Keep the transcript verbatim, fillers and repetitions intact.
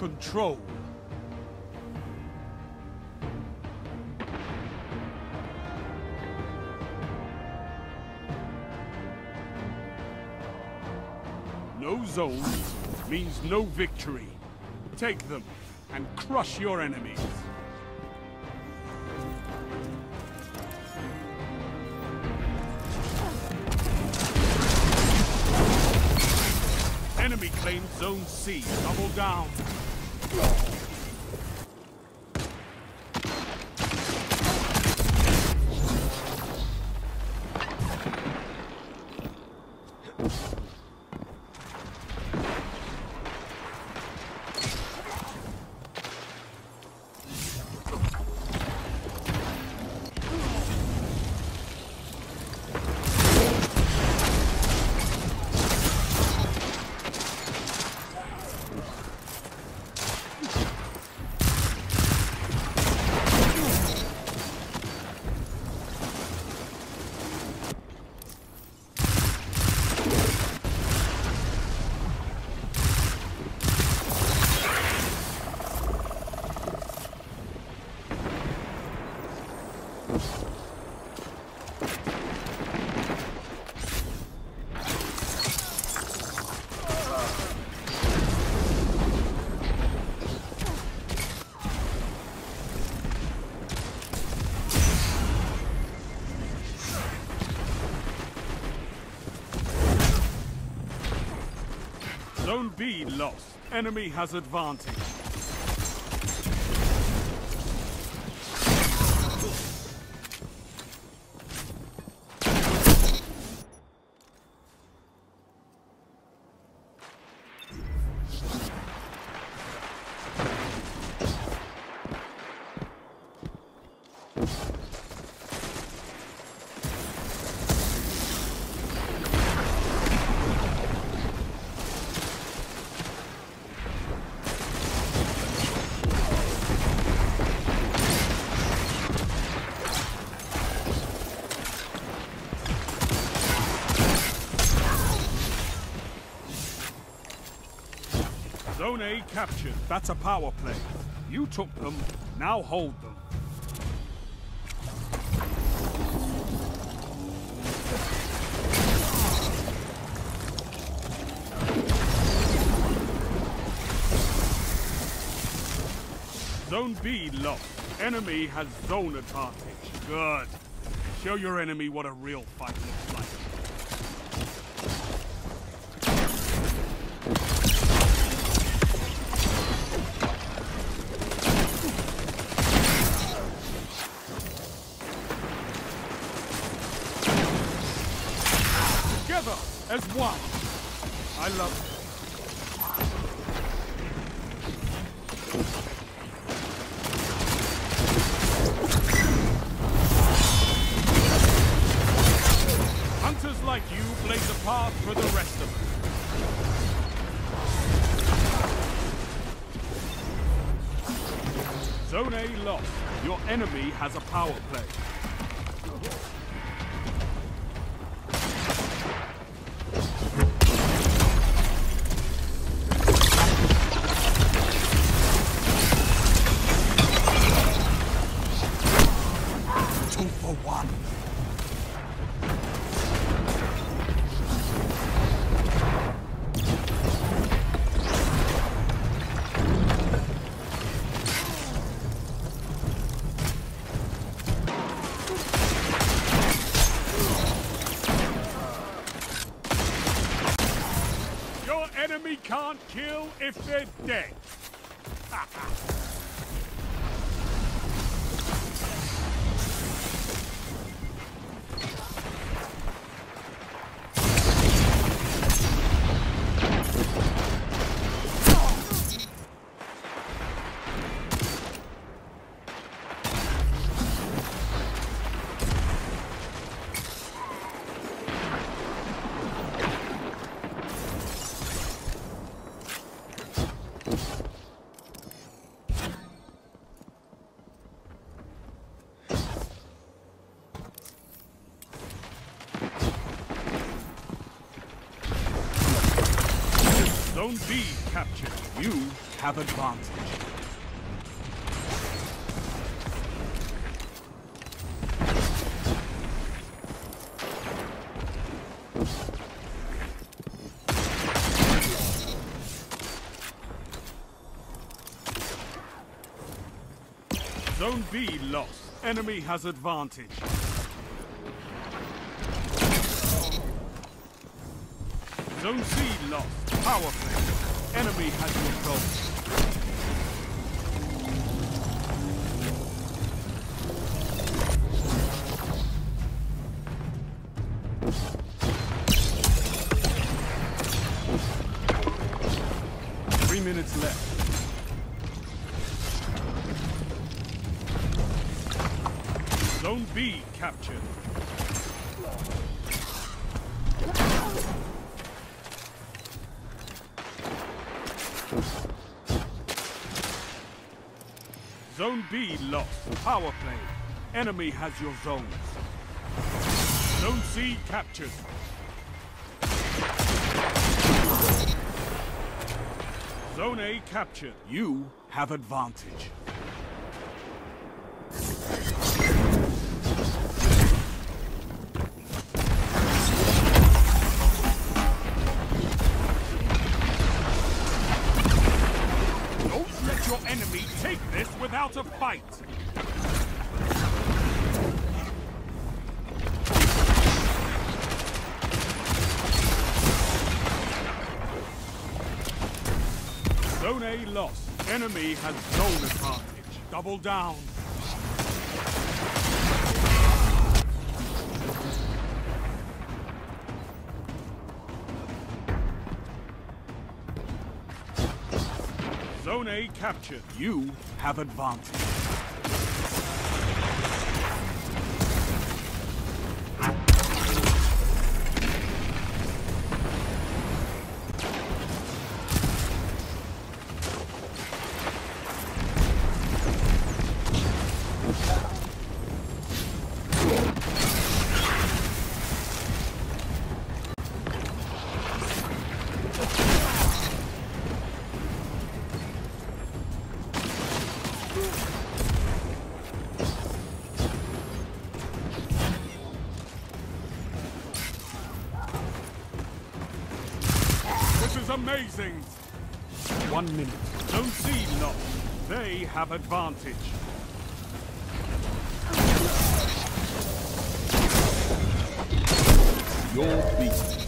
control. No zones means no victory. Take them and crush your enemies. Enemy claimed Zone C. Double down. Zone B lost. Enemy has advantage. Zone A captured. That's a power play. You took them, now hold them. Zone B lost. Enemy has zone advantage. Good. Show your enemy what a real fight looks like. Together as one. I love it. Hunters like you blaze a path for the rest of us. Zone A lost. Your enemy has a power play. Two for one. Your enemy can't kill if they're dead. Zone B captured. You have advantage. Zone B lost. Enemy has advantage. Zone C lost. Power play. Enemy has your zone. Three minutes left. Zone B captured. Zone B lost. Power play. Enemy has your zones. Zone C captured. Zone A captured. You have advantage. Your enemy take this without a fight. Zone A lost. Enemy has zone advantage. Double down. Zone A captured. You have advantage. This is amazing! One minute. Zone C lost. They have advantage. Your beat.